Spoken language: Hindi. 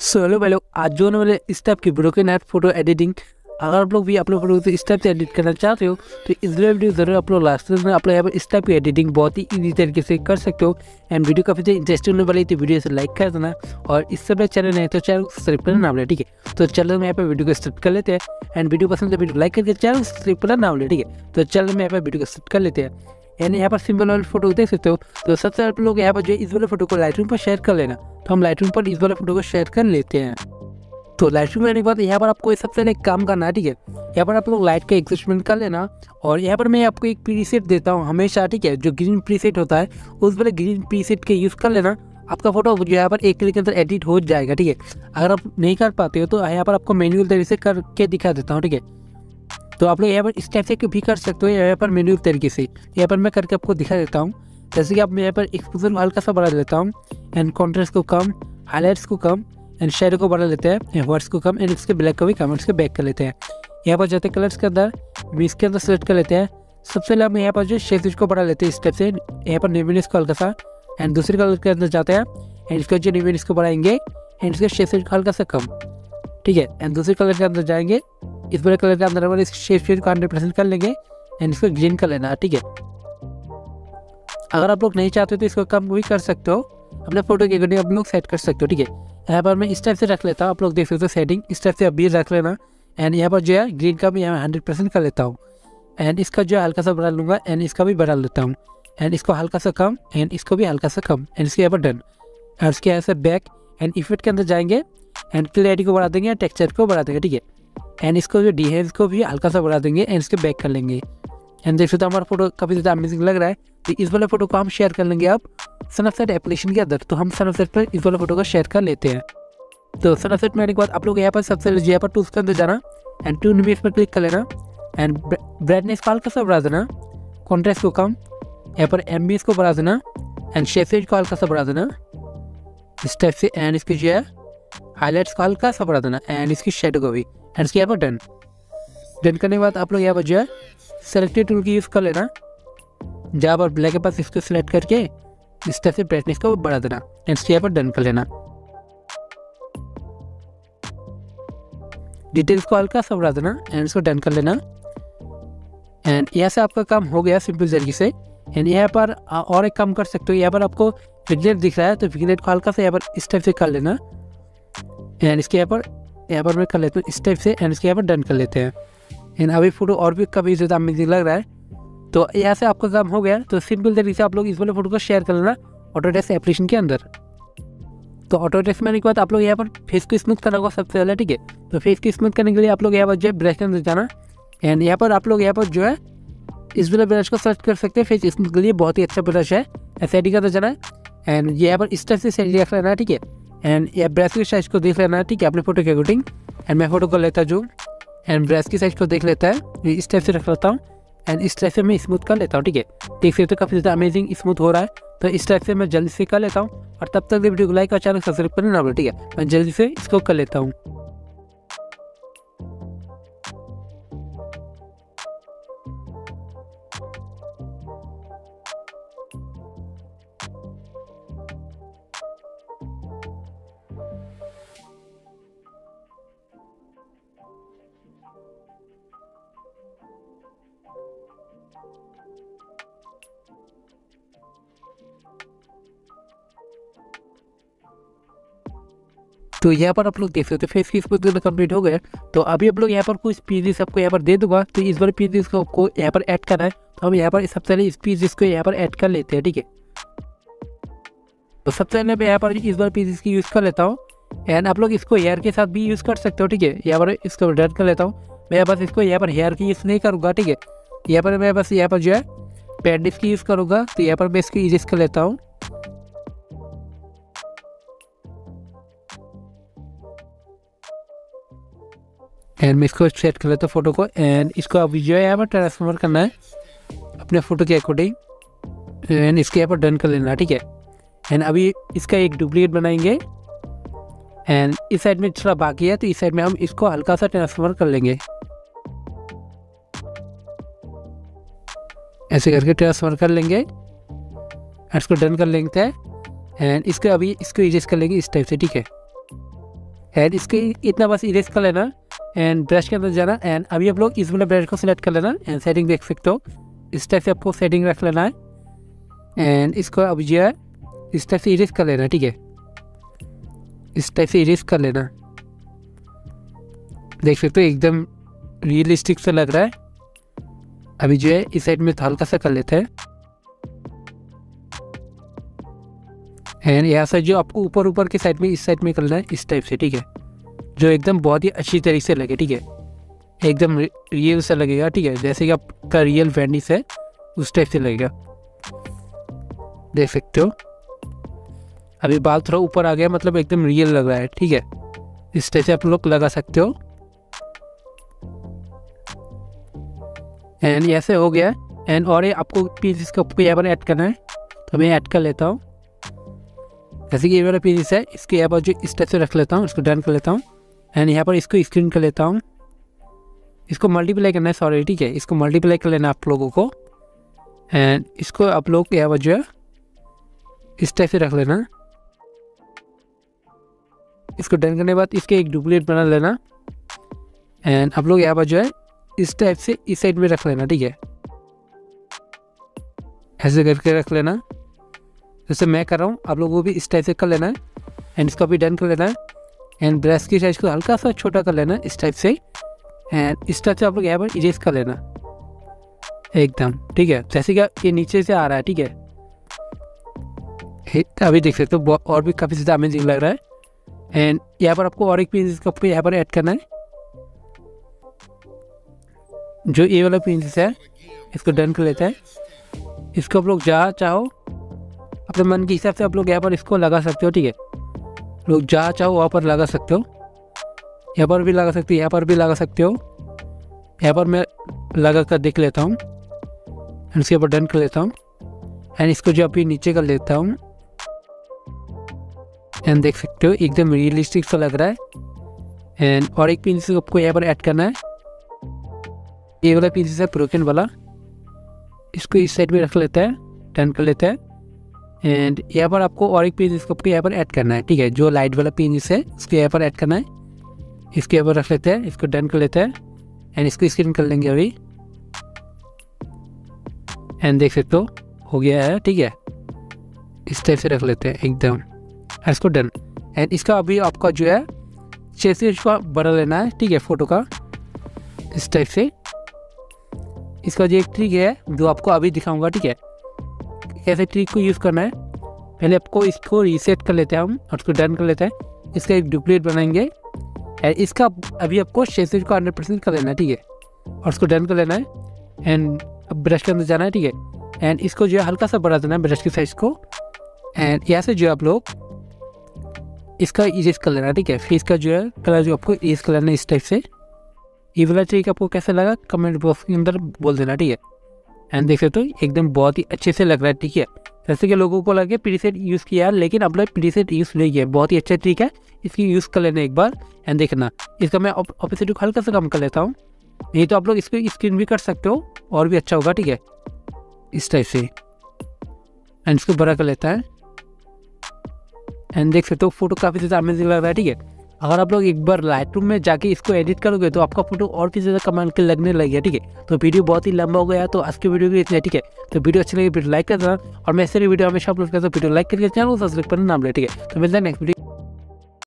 सो हेलो भाई लोग, आज जो होने वाले इस टाइप की ब्रोकन ऐप फोटो एडिटिंग, अगर आप लोग भी अपने फोटो को इस टाइप से एडिट करना चाहते हो तो इस वीडियो जरूर आप लोग लास्ट में आप लोग यहाँ पर इस टाइप की एडिटिंग बहुत ही ईजी तरीके से कर सकते हो। एंड वीडियो काफी इंटरेस्टिंग होने वाली है तो वीडियो से लाइक कर देना, और इस सब चैनल है तो चैनल को सब्सक्राइब करना ना भूलें, ठीक है। तो चलो मैं यहाँ पर वीडियो को स्टार्ट कर लेते हैं। एंड वीडियो पसंद है वीडियो लाइक करके चैनल को सब्सक्राइब करना ना भूलें, ठीक है। तो चलो मैं यहाँ पर वीडियो को स्टार्ट कर लेते हैं। यानी यहाँ पर सिंपल वाले फोटो देख सकते हो। तो सबसे आप लोग यहाँ पर जो इस वाले फोटो को लाइटरूम पर शेयर कर लेना। तो हम लाइटरूम पर इस वाले फोटो को शेयर कर लेते हैं। तो लाइटरूम में आने के बाद यहाँ पर आपको सबसे पहले काम करना है, ठीक है। यहाँ पर आप लोग लाइट का एडजस्टमेंट कर लेना, और यहाँ पर मैं आपको एक प्रीसेट देता हूँ हमेशा, ठीक है। जो ग्रीन प्रीसेट होता है उस वाले ग्रीन प्रीसेट के यूज़ कर लेना। आपका फोटो जो यहाँ पर एक क्लिक के अंदर एडिट हो जाएगा, ठीक है। अगर आप नहीं कर पाते हो तो यहाँ पर आपको मैनुअल तरीके से करके दिखा देता हूँ, ठीक है। तो आप लोग यहाँ पर इस टाइप से भी कर सकते हो, यहाँ पर मैनुअल तरीके से। यहाँ पर मैं करके आपको दिखा देता हूँ। जैसे कि आप मैं यहाँ पर एक्सपोजर को हल्का सा बढ़ा देता हूँ, एंड कॉन्ट्रास्ट को कम, हाईलाइट्स को कम, एंड शेडो को बढ़ा लेते हैं, वर्ड्स को कम, एंड इसके ब्लैक को भी कम, इसके बैक कर लेते हैं। यहाँ पर जाते हैं कलर्स के अंदर, मिक्स के अंदर सेलेक्ट कर लेते हैं। सबसे पहले हम यहाँ पर जो शेड को बढ़ा लेते हैं इस टाइप से, यहाँ पर नेवीनेस को हल्का सा, एंड दूसरे कलर के अंदर जाते हैं, एंड इसका जो नेवीनेस को बढ़ाएंगे, एंड इसके शेड को हल्का सा कम, ठीक है। एंड दूसरे कलर के अंदर जाएंगे, इस बड़े कलर के अंदर इस शेड को 100% कर लेंगे, एंड इसको ग्रीन कर लेना, ठीक है। अगर आप लोग नहीं चाहते तो इसको कम भी कर सकते हो, अपने फोटो के अकॉर्डिंग आप लोग सेट कर सकते हो, ठीक है। यहाँ पर मैं इस टाइप से रख लेता हूँ, आप लोग देख सकते हो सेटिंग इस टाइप से अभी रख लेना। एंड यहाँ पर जो है ग्रीन का भी यहाँ 100% कर लेता हूँ, एंड इसका जो है हल्का सा बढ़ा लूँगा, एंड इसका भी बढ़ा लेता हूँ, एंड इसको हल्का सा कम, एंड इसको भी हल्का सा कम, एंड इसके यहाँ पर डन। और इसके यहाँ से बैक एंड इफेक्ट के अंदर जाएंगे, एंड क्लैरिटी को बढ़ा देंगे, टेक्सचर को बढ़ा देंगे, ठीक है। एंड इसको जो डिहेंस को भी हल्का सा बढ़ा देंगे, एंड इसके बैक कर लेंगे। एंड देख सकते हो हमारा फोटो काफ़ी ज़्यादा अमेजिंग लग रहा है। तो इस वाले फोटो को हम शेयर कर लेंगे अब स्नैपचैट एप्लीकेशन के अंदर। तो हम स्नैपचैट पर इस वाले फोटो को शेयर कर लेते हैं। तो स्नैपचैट में आने के बाद आप लोग यहाँ पर सबसे पहले यहाँ पर टूल्स के अंदर जाना, एंड टूल इमेज पर क्लिक कर लेना, एंड ब्राइटनेस को हल्का सा बढ़ा देना, कॉन्ट्रास्ट को कम, यहाँ पर एमबीएस को बढ़ा देना, एंड शेड को हल्का सा बढ़ा देना इस टाइप से, एंड इसकी जो है हाईलाइट्स को हल्का सा बढ़ा देना, एंड इसकी शेड को भी, एंड इसके यहाँ पर डन करने के बाद आप लोग यहाँ पर जो है सेलेक्टेड टूल की यूज़ कर लेना। जहाँ पर ब्लैक के पास इसको सिलेक्ट करके इस टाइप से ब्राइटनेस को बढ़ा देना, एंड इसके यहाँ पर डन कर लेना। डिटेल्स को हल्का सा बढ़ा देना, एंड इसको डन कर लेना। एंड यहाँ से आपका काम हो गया सिंपल तरीके से। एंड यहाँ पर और एक काम कर सकते हो, यहाँ पर आपको विग्नेट दिख रहा है तो विग्नेट को हल्का सा यहाँ पर इस टाइप से कर लेना, एंड इसके यहाँ पर मैं कर लेता हूँ इस टाइप से, एंड इसके यहाँ पर डन कर लेते हैं। एंड अभी फोटो और भी काफ़ी ज़्यादा अमेजिंग लग रहा है। तो यहाँ से आपका काम हो गया। तो सिंपल तरीके से आप लोग इस वाले फोटो को शेयर कर लेना ऑटोडेस्क एप्लीकेशन के अंदर। तो ऑटोडेस्क में आने के बाद आप लोग यहाँ पर फेस को स्मूथ करना होगा सबसे पहले, ठीक है। तो फेस को स्मूथ करने के लिए आप लोग यहाँ पर जो है ब्रश के अंदर जाना, एंड यहाँ पर आप लोग यहाँ पर जो है इस वाले ब्रश को सेलेक्ट कर सकते हैं। फेस स्मूथ के लिए बहुत ही अच्छा ब्रश है। सेटिंग का अंदर जाना है, एंड यहाँ पर इस टाइप से सेटिंग रख लेना है, ठीक है। एंड ये ब्रश की साइज को देख लेना है, ठीक है, अपने फोटो के अकॉर्डिंग। एंड मैं फोटो को लेता जूम, एंड ब्रश की साइज को देख लेता है, इस टाइप से रख लेता हूँ, एंड इस टाइप से मैं स्मूथ कर लेता हूँ, ठीक है। देख सकते हो काफ़ी ज़्यादा अमेजिंग स्मूथ हो रहा है। तो इस टाइप से मैं जल्दी से कर लेता हूँ, और तब तक वीडियो को लाइक और चैनल सब्सक्राइब करना ना भूलें, ठीक है। मैं जल्दी से इसको कर लेता हूँ। तो यहाँ पर आप लोग देख सकते हो फेस की स्मूथ कंप्लीट हो गया। तो अभी आप लोग यहाँ पर कुछ पीसेस आपको यहाँ पर दे दूंगा। तो इस बार पीसेस को आपको यहाँ पर ऐड करना है। तो हम यहाँ पर सबसे पहले इस पीसेस को यहाँ पर ऐड कर लेते हैं, ठीक है। तो सबसे पहले मैं यहाँ पर इस बार पीसेस की यूज़ कर लेता हूँ, एंड आप लोग इसको हेयर के साथ भी यूज़ कर सकते हो, ठीक है। यहाँ पर इसको डन कर लेता हूँ। मैं बस इसको यहाँ पर हेयर की यूज़ नहीं करूँगा, ठीक है। यहाँ पर मैं बस यहाँ पर जो है पेंडिस की यूज़ करूँगा। तो यहाँ पर मैं इसको इरेज कर लेता हूँ, एंड मैं इसको सेट कर लेता हूँ फोटो को। एंड इसको अभी जो है यहाँ पर ट्रांसफॉर्म करना है अपने फोटो के अकॉर्डिंग, एंड इसके यहाँ पर डन कर लेना, ठीक है। एंड अभी इसका एक डुप्लीकेट बनाएंगे, एंड इस साइड में थोड़ा बाकी है तो इस साइड में हम इसको हल्का सा ट्रांसफॉर्म कर लेंगे, ऐसे करके ट्रांसफर कर लेंगे, इसको डन कर लेंगे। एंड इसको अभी इसको इरेज कर लेंगे इस टाइप से, ठीक है। एंड इसके इतना बस इरेज कर लेना एंड ब्रश के अंदर जाना एंड अभी आप लोग इस वाला ब्रश को सिलेक्ट कर लेना एंड सेटिंग देख सकते हो। इस टाइप से आपको सेटिंग रख लेना है एंड इसको अब जो है इस टाइप से इरेज कर लेना, ठीक है, इस टाइप से इरेज कर लेना। देख सकते हो एकदम रियलिस्टिक सा लग रहा है। अभी जो है इस साइड में हल्का सा कर लेते हैं एंड यहाँ से जो आपको ऊपर ऊपर के साइड में इस साइड में करना है इस टाइप से, ठीक है, जो एकदम बहुत ही अच्छी तरीके से लगे, ठीक है, एकदम रियल सा लगेगा, ठीक है, जैसे कि आपका रियल वेनिस है उस टाइप से लगेगा। देख सकते हो अभी बाल थोड़ा ऊपर आ गया, मतलब एकदम रियल लग रहा है, ठीक है, इस टाइप से आप लोग लगा सकते हो। एंड ऐसे हो गया एंड और ये आपको पीस का यहाँ पर ऐड करना है, तो मैं ऐड कर लेता हूँ। जैसे कि ये वाला पीस है इसके यहाँ पर जो इस टाइप से रख लेता हूँ, इसको डन कर लेता हूँ एंड यहाँ पर इसको स्क्रीन कर लेता हूँ। इसको मल्टीप्लाई करना है, सॉरी, ठीक है, इसको मल्टीप्लाई कर लेना आप लोगों को एंड इसको आप लोग यहाँ पर जो है इस टाइप से रख लेना। इसको डन करने के बाद इसके एक डुप्लीकेट बना लेना एंड आप लोग यहाँ पर जो है इस टाइप से इस साइड में रख लेना, ठीक है, ऐसे करके रख लेना जैसे मैं कर रहा हूँ, आप लोगों को भी इस टाइप से कर लेना है एंड इसको भी डन कर लेना है एंड ब्रश की साइज को हल्का सा छोटा कर लेना इस टाइप से एंड इस टाइप से आप लोग यहाँ पर इरेज कर लेना एकदम, ठीक है, जैसे कि ये नीचे से आ रहा है, ठीक है। अभी देख सकते हो और भी काफ़ी ज़्यादा अमेजिंग लग रहा है एंड यहाँ पर आपको और एक पीस इसको यहाँ पर ऐड करना है, जो ये वाला पीस है इसको डन कर लेते हैं। इसको आप लोग जहाँ चाहो अपने मन के हिसाब से आप लोग यहाँ पर इसको लगा सकते हो, ठीक है, लोग जहाँ चाहो वहाँ पर लगा सकते हो, यहाँ पर भी लगा सकते हो, यहाँ पर भी लगा सकते हो। यहाँ पर मैं लगा कर देख लेता हूँ एंड उसके ऊपर डन कर लेता हूँ एंड इसको जो अभी नीचे कर लेता हूँ एंड देख सकते हो एकदम रियलिस्टिक सा लग रहा है। एंड और एक पिन से आपको यहाँ पर ऐड करना है, ये वाला पिन है ब्रोकन वाला, इसको इस साइड में रख लेता है, टर्न कर लेता है एंड यहाँ पर आपको और एक पिन आपको यहाँ पर ऐड करना है, ठीक है, जो लाइट वाला पिन है उसको यहाँ पर ऐड करना है। इसके यहाँ पर रख लेते हैं, इसको डन कर लेते हैं एंड इसको स्क्रीन कर लेंगे अभी एंड देख सकते हो गया है, ठीक है, इस टाइप से रख लेते हैं एकदम, इसको डन एंड इसका अभी आपका जो है 6 इंच का बड़ा लेना है, ठीक है, फोटो का इस टाइप से। इसका जो एक ट्रिक है जो आपको अभी दिखाऊंगा, ठीक है, कैसे ट्रिक को यूज़ करना है। पहले आपको इसको रीसेट कर लेते हैं हम और उसको डन कर लेते हैं। इसका एक डुप्लीकेट बनाएंगे एंड इसका अभी आपको 6 इंच का 100% कर लेना है, ठीक है, और उसको डन कर लेना है एंड अब ब्रश के अंदर जाना है, ठीक है, एंड इसको जो है हल्का सा बढ़ा देना है ब्रश की साइज को एंड यहाँ से जो आप लोग इसका इरेज कर लेना, ठीक है, फेस का जो है कलर जो आपको इरेज कर लेना इस टाइप से। ये वाला ट्रिक आपको कैसा लगा कमेंट बॉक्स के अंदर बोल देना, ठीक है। एंड देख सकते हो एकदम बहुत ही अच्छे से लग रहा है, ठीक है, जैसे कि लोगों को लगे प्रीसेट यूज़ किया लेकिन अब लोग प्रीसेट यूज़ नहीं किया, बहुत ही अच्छा ट्रिक है, इसकी यूज़ कर लेना एक बार एंड देखना। इसका मैं ऑपोसिटी को हल्का सा कम कर लेता हूँ, नहीं तो आप लोग इसको स्क्रीन भी कर सकते हो और भी अच्छा होगा, ठीक है, इस टाइप से एंड इसको बड़ा कर लेता है एंड देख सकते हो फोटो काफ़ी ज़्यादा अमेजिंग लग रहा है, ठीक है। अगर आप लोग एक बार लाइटरूम में जाके इसको एडिट करोगे तो आपका फोटो और भी ज़्यादा कमाल के लगने लगेगा, ठीक है। तो वीडियो बहुत ही लंबा हो गया, तो आज की वीडियो भी इतना, ठीक है। तो वीडियो अच्छी लगी वीडियो लाइक कर देना और मैं ऐसे वीडियो हमेशा अपलोड करता हूँ, वीडियो लाइक करके चैनल को सब्सक्राइब करना नाम ले, ठीक है। तो मिलता है नेक्स्ट वीडियो।